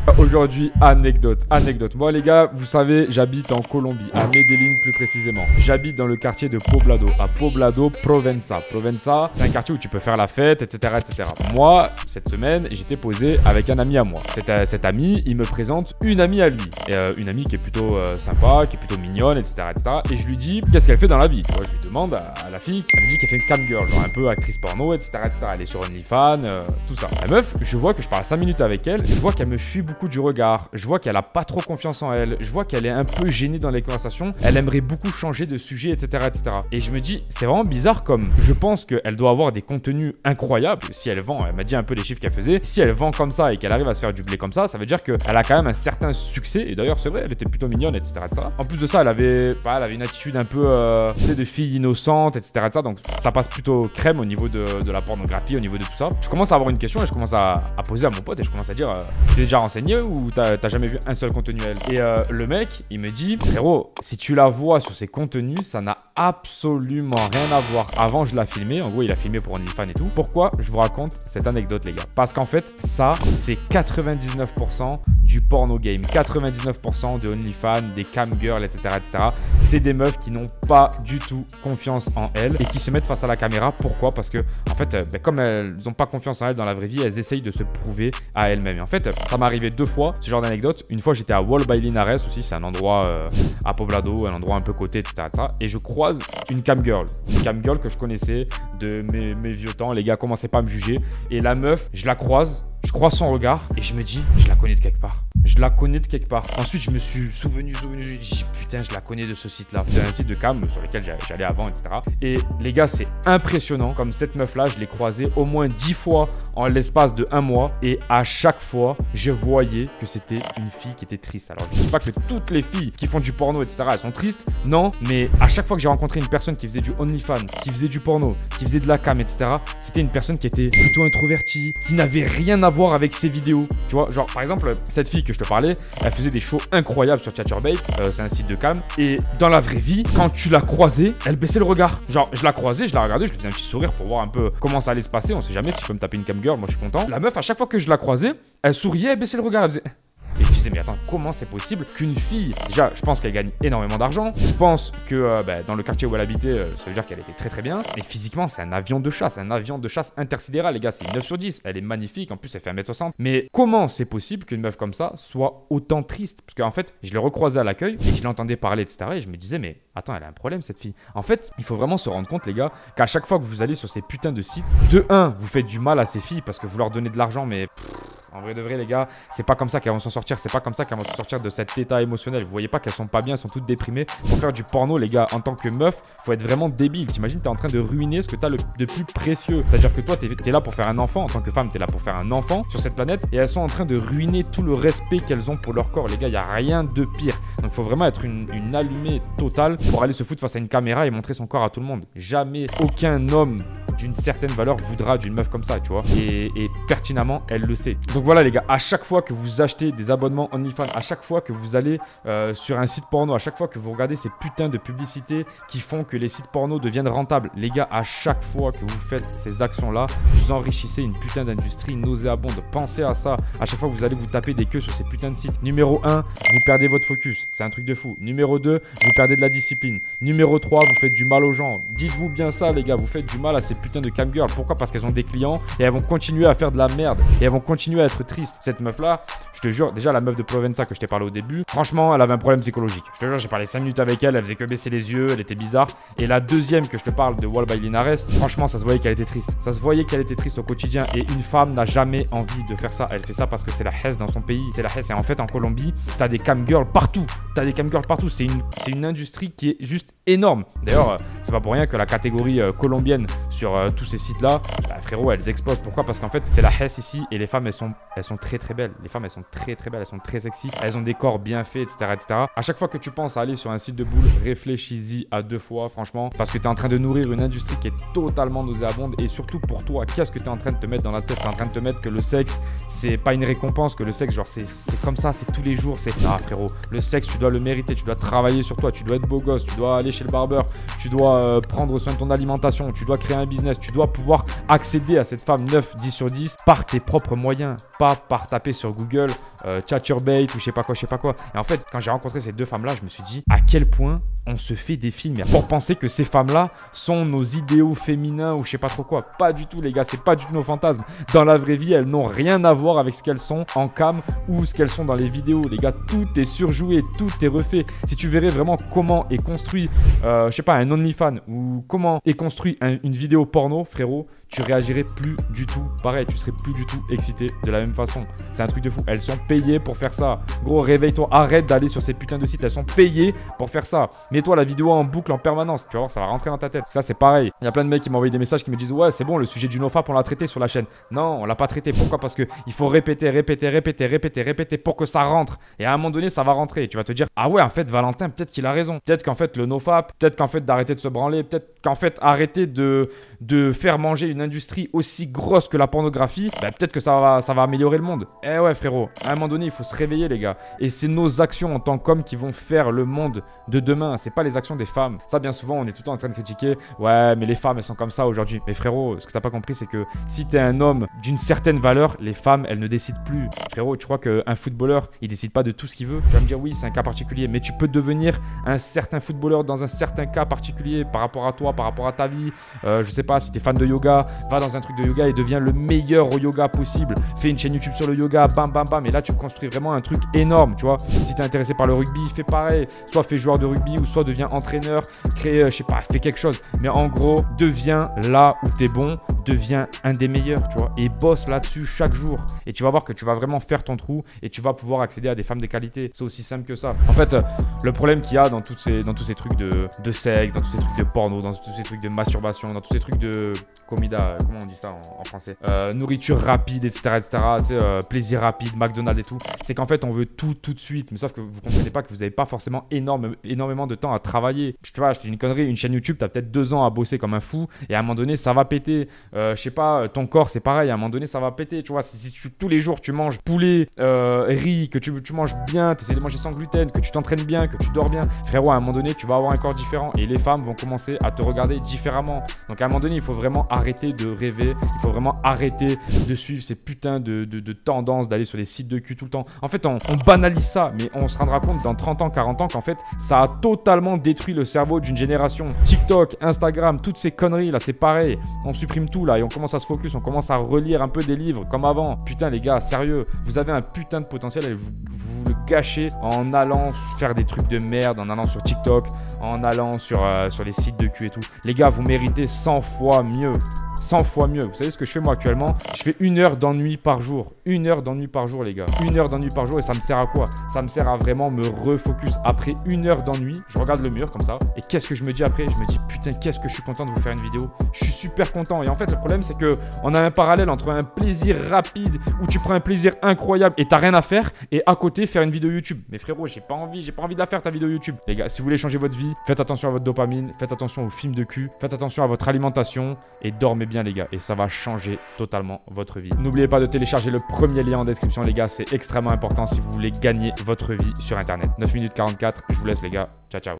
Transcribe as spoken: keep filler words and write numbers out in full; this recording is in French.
Aujourd'hui, anecdote, anecdote. Moi les gars, vous savez, j'habite en Colombie, à Medellín plus précisément. J'habite dans le quartier de Poblado, à Poblado, Provenza. Provenza, c'est un quartier où tu peux faire la fête, et cetera, et cetera. Moi, cette semaine, j'étais posé avec un ami à moi. Cet, euh, cet ami, il me présente une amie à lui. Et, euh, une amie qui est plutôt euh, sympa, qui est plutôt mignonne, et cetera, et cetera. Et je lui dis, qu'est-ce qu'elle fait dans la vie? Tu vois, je lui demande à, à la fille, elle me dit qu'elle fait une cam girl, genre un peu actrice porno, et cetera, et cetera. Elle est sur OnlyFans, euh, tout ça. La meuf, je vois que je parle cinq minutes avec elle, je vois qu'elle me fuit beaucoup du regard, je vois qu'elle a pas trop confiance en elle, je vois qu'elle est un peu gênée dans les conversations, elle aimerait beaucoup changer de sujet, et cetera, et cetera. Et je me dis, c'est vraiment bizarre comme je pense qu'elle doit avoir des contenus incroyables. Si elle vend, elle m'a dit un peu les chiffres qu'elle faisait, si elle vend comme ça et qu'elle arrive à se faire du blé comme ça, ça veut dire qu'elle a quand même un certain succès. Et d'ailleurs, c'est vrai, elle était plutôt mignonne, et cetera, et cetera. En plus de ça, elle avait, bah, elle avait une attitude un peu, euh, tu sais, de fille innocente, et cetera, et cetera. Donc ça passe plutôt crème au niveau de, de la pornographie, au niveau de tout ça. Je commence à avoir une question et je commence à, à poser à mon pote et je commence à dire, euh, tu t'es déjà renseigné ou t'as jamais vu un seul contenu elle? Et euh, le mec, il me dit, frérot, si tu la vois sur ses contenus, ça n'a absolument rien à voir. Avant, je l'ai filmé. En gros, il a filmé pour OnlyFans et tout. Pourquoi je vous raconte cette anecdote, les gars? Parce qu'en fait, ça, c'est quatre-vingt-dix-neuf pour cent du porno game. quatre-vingt-dix-neuf pour cent de OnlyFans, des cam girls, et cetera, et cetera. C'est des meufs qui n'ont pas du tout confiance en elles et qui se mettent face à la caméra. Pourquoi? Parce que, en fait, euh, ben, comme elles n'ont pas confiance en elles dans la vraie vie, elles essayent de se prouver à elles-mêmes. Et en fait, ça m'est arrivé deux fois, ce genre d'anecdote. Une fois, j'étais à Wall by Linares aussi, c'est un endroit euh, à Poblado, un endroit un peu côté, et cetera, et cetera. Et je croise une cam girl. Une cam girl que je connaissais de mes, mes vieux temps. Les gars commençaient pas à me juger. Et la meuf, je la croise. Je croise son regard et je me dis, je la connais de quelque part. Je la connais de quelque part. Ensuite, je me suis souvenu, souvenu. J'ai dit, putain, je la connais de ce site-là. C'est un site de cam sur lequel j'allais avant, et cetera. Et les gars, c'est impressionnant. Comme cette meuf-là, je l'ai croisée au moins dix fois en l'espace de un mois. Et à chaque fois, je voyais que c'était une fille qui était triste. Alors, je ne dis pas que toutes les filles qui font du porno, et cetera, elles sont tristes. Non, mais à chaque fois que j'ai rencontré une personne qui faisait du OnlyFans, qui faisait du porno, qui faisait de la cam, et cetera, c'était une personne qui était plutôt introvertie, qui n'avait rien à voir avec ses vidéos. Tu vois, genre, par exemple, cette fille que je te parlais, elle faisait des shows incroyables sur Chaturbate, euh, c'est un site de cam, et dans la vraie vie, quand tu la croisais, elle baissait le regard. Genre, je la croisais, je la regardais, je lui faisais un petit sourire pour voir un peu comment ça allait se passer. On sait jamais si je peux me taper une cam girl, moi je suis content. La meuf, à chaque fois que je la croisais, elle souriait, elle baissait le regard, elle faisait... Et je disais, mais attends, comment c'est possible qu'une fille, déjà, je pense qu'elle gagne énormément d'argent. Je pense que euh, bah, dans le quartier où elle habitait, euh, ça veut dire qu'elle était très très bien. Et physiquement, c'est un avion de chasse, un avion de chasse intersidéral, les gars. C'est une neuf sur dix. Elle est magnifique. En plus, elle fait un mètre soixante. Mais comment c'est possible qu'une meuf comme ça soit autant triste? Parce qu'en fait, je l'ai recroisée à l'accueil et je l'entendais parler, et cetera. Et je me disais, mais attends, elle a un problème, cette fille. En fait, il faut vraiment se rendre compte, les gars, qu'à chaque fois que vous allez sur ces putains de sites, de un, vous faites du mal à ces filles parce que vous leur donnez de l'argent, mais... Pff, en vrai de vrai, les gars, c'est pas comme ça qu'elles vont s'en sortir. C'est pas comme ça qu'elles vont s'en sortir de cet état émotionnel. Vous voyez pas qu'elles sont pas bien, elles sont toutes déprimées. Pour faire du porno, les gars, en tant que meuf, faut être vraiment débile. T'imagines, t'es en train de ruiner ce que t'as le, de plus précieux. C'est-à-dire que toi, t'es es là pour faire un enfant. En tant que femme, t'es là pour faire un enfant sur cette planète. Et elles sont en train de ruiner tout le respect qu'elles ont pour leur corps. Les gars, y a rien de pire. Donc, faut vraiment être une, une allumée totale pour aller se foutre face à une caméra et montrer son corps à tout le monde. Jamais aucun homme d'une certaine valeur voudra d'une meuf comme ça, tu vois. Et, et pertinemment, elle le sait. Donc voilà, les gars, à chaque fois que vous achetez des abonnements OnlyFans, à chaque fois que vous allez euh, sur un site porno, à chaque fois que vous regardez ces putains de publicités qui font que les sites porno deviennent rentables, les gars, à chaque fois que vous faites ces actions-là, vous enrichissez une putain d'industrie nauséabonde. Pensez à ça. À chaque fois que vous allez vous taper des queues sur ces putains de sites. Numéro un, vous perdez votre focus. C'est un truc de fou. Numéro deux, vous perdez de la discipline. Numéro trois, vous faites du mal aux gens. Dites-vous bien ça, les gars, vous faites du mal à ces putains de cam girls. Pourquoi? Parce qu'elles ont des clients et elles vont continuer à faire de la merde et elles vont continuer à être tristes. Cette meuf là, je te jure, déjà la meuf de Provenza que je t'ai parlé au début, franchement elle avait un problème psychologique. Je te jure, j'ai parlé cinq minutes avec elle, elle faisait que baisser les yeux, elle était bizarre. Et la deuxième que je te parle de Wall by Linares, franchement ça se voyait qu'elle était triste. Ça se voyait qu'elle était triste au quotidien et une femme n'a jamais envie de faire ça. Elle fait ça parce que c'est la Hesse dans son pays, c'est la Hesse. Et en fait en Colombie, t'as des cam girls partout. T'as des cam girls partout. C'est une, c'est une industrie qui est juste énorme. D'ailleurs, euh, c'est pas pour rien que la catégorie euh, colombienne sur euh, tous ces sites-là, bah, frérot, elles explosent. Pourquoi? Parce qu'en fait, c'est la Hesse ici et les femmes, elles sont, elles sont très très belles. Les femmes, elles sont très très belles, elles sont très sexy. Elles ont des corps bien faits, et cetera, et cetera. À chaque fois que tu penses à aller sur un site de boule, réfléchis-y à deux fois, franchement, parce que tu es en train de nourrir une industrie qui est totalement nauséabonde. Et surtout pour toi, qu'est-ce que tu es en train de te mettre dans la tête? Tu es en train de te mettre que le sexe, c'est pas une récompense, que le sexe, genre, c'est comme ça, c'est tous les jours. C'est ah, frérot, le sexe, tu dois le mériter, tu dois travailler sur toi, tu dois être beau gosse, tu dois aller chez le barbeur, tu dois euh, prendre soin de ton alimentation, tu dois créer un business. business. Tu dois pouvoir accéder à cette femme neuf, dix sur dix par tes propres moyens, pas par taper sur Google euh, Chaturbate ou je sais pas quoi, je sais pas quoi. Et en fait, quand j'ai rencontré ces deux femmes-là, je me suis dit à quel point on se fait des films pour penser que ces femmes-là sont nos idéaux féminins ou je sais pas trop quoi. Pas du tout, les gars, c'est pas du tout nos fantasmes. Dans la vraie vie, elles n'ont rien à voir avec ce qu'elles sont en cam ou ce qu'elles sont dans les vidéos. Les gars, tout est surjoué, tout est refait. Si tu verrais vraiment comment est construit, euh, je sais pas, un OnlyFans ou comment est construit un, une vidéo porno, frérot, tu réagirais plus du tout pareil, tu serais plus du tout excité de la même façon. C'est un truc de fou. Elles sont payées pour faire ça. Gros, réveille-toi, arrête d'aller sur ces putains de sites. Elles sont payées pour faire ça. Mets-toi la vidéo en boucle en permanence. Tu vas voir, ça va rentrer dans ta tête. Ça, c'est pareil. Il y a plein de mecs qui m'envoient des messages qui me disent ouais, c'est bon, le sujet du nofap, on l'a traité sur la chaîne. Non, on l'a pas traité. Pourquoi? Parce que il faut répéter, répéter, répéter, répéter, répéter pour que ça rentre. Et à un moment donné, ça va rentrer. Et tu vas te dire ah ouais, en fait, Valentin, peut-être qu'il a raison. Peut-être qu'en fait, le nofap, peut-être qu'en fait, d'arrêter de se branler, peut-être qu'en fait, arrêter de, de faire manger une industrie aussi grosse que la pornographie, bah, peut-être que ça va, ça va améliorer le monde. Eh ouais, frérot, à un moment donné, il faut se réveiller, les gars. Et c'est nos actions en tant qu'hommes qui vont faire le monde de demain. C'est pas les actions des femmes. Ça, bien souvent, on est tout le temps en train de critiquer. Ouais, mais les femmes, elles sont comme ça aujourd'hui. Mais frérot, ce que t'as pas compris, c'est que si t'es un homme d'une certaine valeur, les femmes, elles ne décident plus. Frérot, tu crois qu'un footballeur, il décide pas de tout ce qu'il veut? Tu vas me dire, oui, c'est un cas particulier. Mais tu peux devenir un certain footballeur dans un certain cas particulier par rapport à toi, par rapport à ta vie. Euh, je sais pas, si t'es fan de yoga, va dans un truc de yoga et deviens le meilleur au yoga possible. Fais une chaîne YouTube sur le yoga, bam bam bam. Et là, tu construis vraiment un truc énorme, tu vois. Si t'es intéressé par le rugby, fais pareil. Soit fais joueur de rugby ou soit deviens entraîneur, crée, euh, je sais pas, fais quelque chose. Mais en gros, deviens là où t'es bon, deviens un des meilleurs, tu vois. Et bosse là-dessus chaque jour. Et tu vas voir que tu vas vraiment faire ton trou et tu vas pouvoir accéder à des femmes de qualité. C'est aussi simple que ça. En fait, euh, le problème qu'il y a dans, toutes ces, dans tous ces trucs de, de sexe, dans tous ces trucs de porno, dans tous ces trucs de masturbation, dans tous ces trucs de comida, comment on dit ça en, en français, euh, nourriture rapide, et cetera, et cetera, tu sais, euh, plaisir rapide, McDonald's et tout, c'est qu'en fait, on veut tout tout de suite. Mais sauf que vous comprenez pas que vous n'avez pas forcément énorme, énormément de temps à travailler. Je sais pas, je te dis une connerie, une chaîne YouTube, tu as peut-être deux ans à bosser comme un fou et à un moment donné, ça va péter. Euh, je sais pas, ton corps, c'est pareil, à un moment donné, ça va péter. Tu vois, si, si tu, tous les jours, tu manges poulet, euh, riz, que tu, tu manges bien, tu essaies de manger sans gluten, que tu t'entraînes bien, que tu dors bien, frérot, à un moment donné, tu vas avoir un corps différent et les femmes vont commencer à te regarder différemment. Donc à un moment donné, il faut vraiment arrêter de rêver, il faut vraiment arrêter de suivre ces putains de, de, de tendances, d'aller sur les sites de cul tout le temps. En fait, on, on banalise ça, mais on se rendra compte dans trente ans, quarante ans qu'en fait, ça a totalement détruit le cerveau d'une génération. TikTok, Instagram, toutes ces conneries là, c'est pareil. On supprime tout là et on commence à se focus, on commence à relire un peu des livres comme avant. Putain les gars, sérieux, vous avez un putain de potentiel et vous, vous le gâchez en allant faire des trucs de merde, en allant sur TikTok, en allant sur, euh, sur les sites de cul et tout. Les gars, vous méritez cent fois mieux. cent fois mieux. Vous savez ce que je fais moi actuellement? Je fais une heure d'ennui par jour. Une heure d'ennui par jour, les gars. Une heure d'ennui par jour et ça me sert à quoi? Ça me sert à vraiment me refocus. Après une heure d'ennui, je regarde le mur comme ça. Et qu'est-ce que je me dis après? Je me dis putain, qu'est-ce que je suis content de vous faire une vidéo. Je suis super content. Et en fait, le problème, c'est que on a un parallèle entre un plaisir rapide où tu prends un plaisir incroyable et t'as rien à faire et à côté faire une vidéo YouTube. Mais frérot, j'ai pas envie, j'ai pas envie de la faire ta vidéo YouTube. Les gars, si vous voulez changer votre vie, faites attention à votre dopamine, faites attention aux films de cul, faites attention à votre alimentation et dormez bien, les gars. Et ça va changer totalement votre vie. N'oubliez pas de télécharger le premier lien en description, les gars. C'est extrêmement important si vous voulez gagner votre vie sur Internet. neuf minutes quarante-quatre. Je vous laisse, les gars. Ciao, ciao.